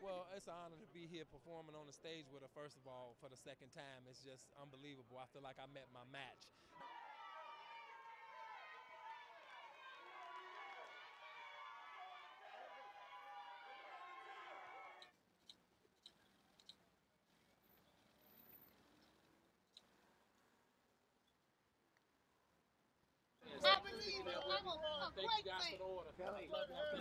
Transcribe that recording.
Well, it's an honor to be here performing on the stage with her, first of all, for the second time. It's just unbelievable. I feel like I met my match. I believe I'm a Thank you great guys fan. for the order. Kelly.